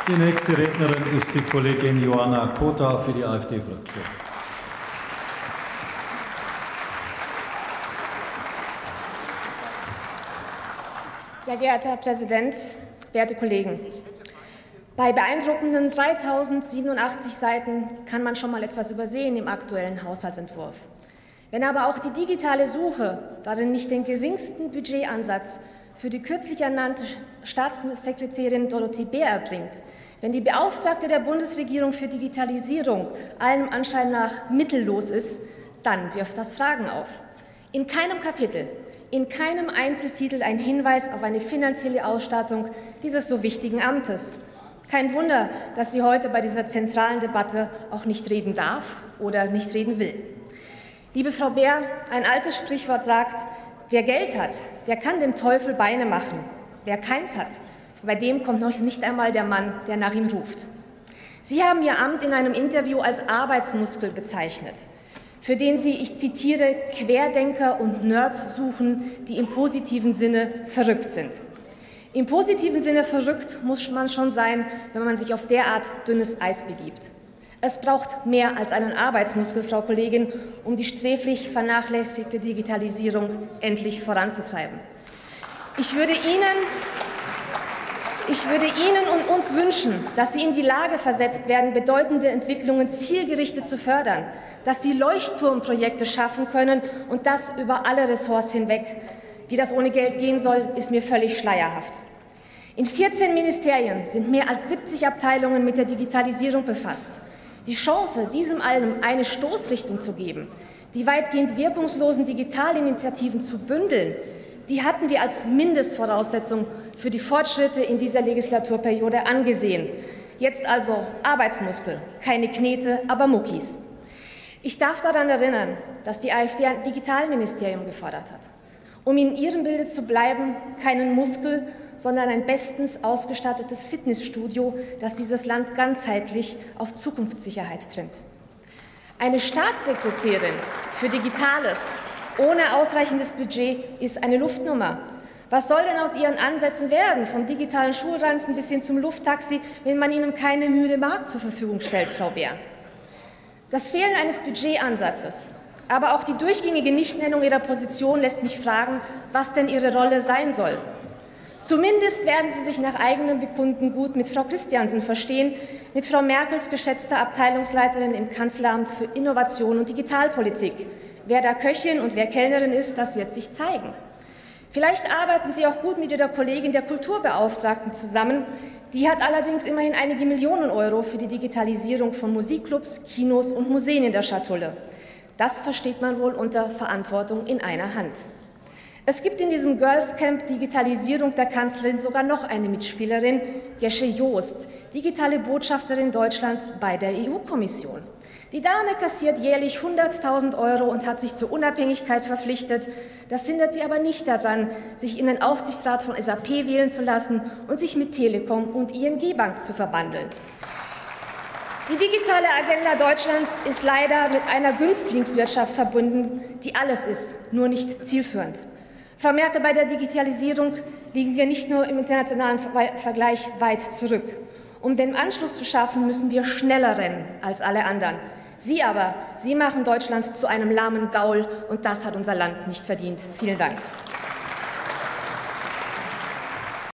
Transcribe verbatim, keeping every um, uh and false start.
Die nächste Rednerin ist die Kollegin Johanna Kota für die AfD-Fraktion. Sehr geehrter Herr Präsident, werte Kollegen! Bei beeindruckenden dreitausendsiebenundachtzig Seiten kann man schon mal etwas übersehen im aktuellen Haushaltsentwurf. Wenn aber auch die digitale Suche darin nicht den geringsten Budgetansatz für die kürzlich ernannte Staatssekretärin Dorothee Bär erbringt, wenn die Beauftragte der Bundesregierung für Digitalisierung allem Anschein nach mittellos ist, dann wirft das Fragen auf. In keinem Kapitel, in keinem Einzeltitel ein Hinweis auf eine finanzielle Ausstattung dieses so wichtigen Amtes. Kein Wunder, dass sie heute bei dieser zentralen Debatte auch nicht reden darf oder nicht reden will. Liebe Frau Bär, ein altes Sprichwort sagt, wer Geld hat, der kann dem Teufel Beine machen. Wer keins hat, bei dem kommt noch nicht einmal der Mann, der nach ihm ruft. Sie haben Ihr Amt in einem Interview als Arbeitsmuskel bezeichnet, für den Sie, ich zitiere, Querdenker und Nerds suchen, die im positiven Sinne verrückt sind. Im positiven Sinne verrückt muss man schon sein, wenn man sich auf derart dünnes Eis begibt. Es braucht mehr als einen Arbeitsmuskel, Frau Kollegin, um die sträflich vernachlässigte Digitalisierung endlich voranzutreiben. Ich würde Ihnen, ich würde Ihnen und uns wünschen, dass Sie in die Lage versetzt werden, bedeutende Entwicklungen zielgerichtet zu fördern, dass Sie Leuchtturmprojekte schaffen können und das über alle Ressorts hinweg. Wie das ohne Geld gehen soll, ist mir völlig schleierhaft. In vierzehn Ministerien sind mehr als siebzig Abteilungen mit der Digitalisierung befasst. Die Chance, diesem allem eine Stoßrichtung zu geben, die weitgehend wirkungslosen Digitalinitiativen zu bündeln, die hatten wir als Mindestvoraussetzung für die Fortschritte in dieser Legislaturperiode angesehen. Jetzt also Arbeitsmuskel, keine Knete, aber Muckis. Ich darf daran erinnern, dass die AfD ein Digitalministerium gefordert hat. Um in Ihrem Bilde zu bleiben, keinen Muskel, sondern ein bestens ausgestattetes Fitnessstudio, das dieses Land ganzheitlich auf Zukunftssicherheit trimmt. Eine Staatssekretärin für Digitales ohne ausreichendes Budget ist eine Luftnummer. Was soll denn aus Ihren Ansätzen werden, vom digitalen Schulranzen bis hin zum Lufttaxi, wenn man Ihnen keine müde Mark zur Verfügung stellt, Frau Bär? Das Fehlen eines Budgetansatzes, aber auch die durchgängige Nichtnennung Ihrer Position lässt mich fragen, was denn Ihre Rolle sein soll. Zumindest werden Sie sich nach eigenem Bekunden gut mit Frau Christiansen verstehen, mit Frau Merkels geschätzter Abteilungsleiterin im Kanzleramt für Innovation und Digitalpolitik. Wer da Köchin und wer Kellnerin ist, das wird sich zeigen. Vielleicht arbeiten Sie auch gut mit Ihrer Kollegin der Kulturbeauftragten zusammen. Die hat allerdings immerhin einige Millionen Euro für die Digitalisierung von Musikclubs, Kinos und Museen in der Schatulle. Das versteht man wohl unter Verantwortung in einer Hand. Es gibt in diesem Girls Camp Digitalisierung der Kanzlerin sogar noch eine Mitspielerin, Gesche Joost, digitale Botschafterin Deutschlands bei der E U-Kommission. Die Dame kassiert jährlich hunderttausend Euro und hat sich zur Unabhängigkeit verpflichtet. Das hindert sie aber nicht daran, sich in den Aufsichtsrat von S A P wählen zu lassen und sich mit Telekom und I N G-Bank zu verbandeln. Die digitale Agenda Deutschlands ist leider mit einer Günstlingswirtschaft verbunden, die alles ist, nur nicht zielführend. Frau Merkel, bei der Digitalisierung liegen wir nicht nur im internationalen Vergleich weit zurück. Um den Anschluss zu schaffen, müssen wir schneller rennen als alle anderen. Sie aber, Sie machen Deutschland zu einem lahmen Gaul, und das hat unser Land nicht verdient. Vielen Dank.